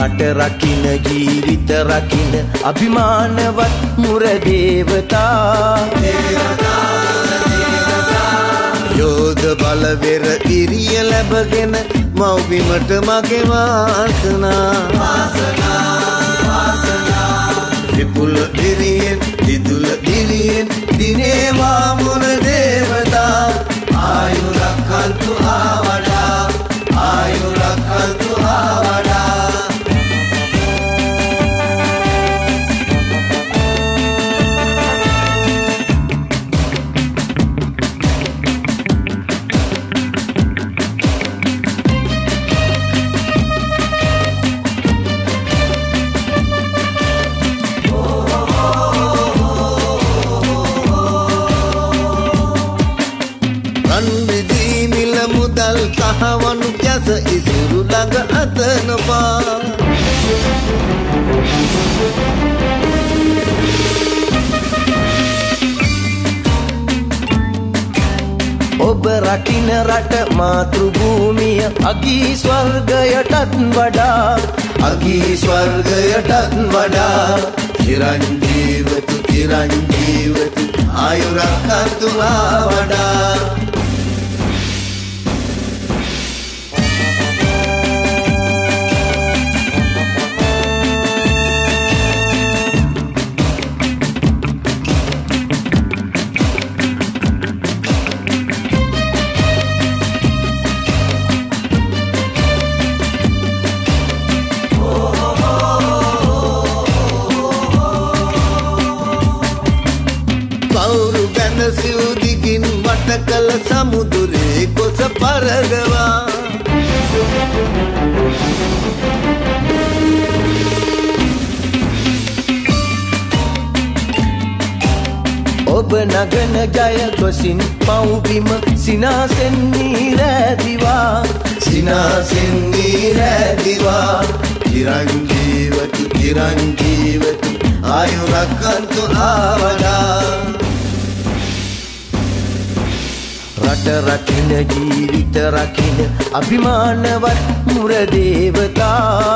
රට රකින්න ජීවිත රකින්න අභිමානවත් මුර දේවතා යෝධ බලවෙර ඉරිය ලැබගෙන මව්බිමට මගේ වාසනා විපුල දිරියෙන් දිදුල දිරියෙන් දිනේවා මුර දේවතා ආයුරක්කන්තු ආවඩා ආයුරක්කන්තු ආවඩා කහවනු කැස ඉසුරු ළඟ අතනවා ඔබ රකින්න රට මාතෘ භූමිය අගී ස්වර්ගයටත් වඩා චිරංජීවතු ආයුරක්කන්තු ආවඩා සිව්දිගින් වට කළ සමුදුරේ කොස පරගවා ඔබ නගන ජය ගොසින් පව්බිම සිනාසෙන් නීරැදිවා චිරංජීවතු ආයුරක්කන්තු ආවඩා රට රකින්න ජීවිත රකින්න අභිමානවත් මුර දේවතා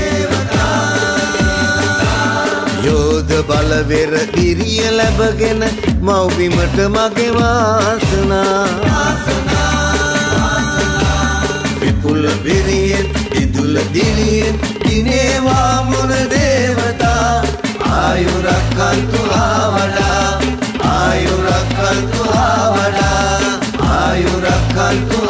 යෝධ බලවෙර ඉරිය ලැබගෙන මව්බිමට මගේ වාසනා විපුල බිරියෙන් ඉදුල දිරියෙන් දිනේවා මුර දේවතා ආයුරක්කන්තු ආවඩා ආයුරක්කන්තු ආවඩා ආයුරක්කන්තු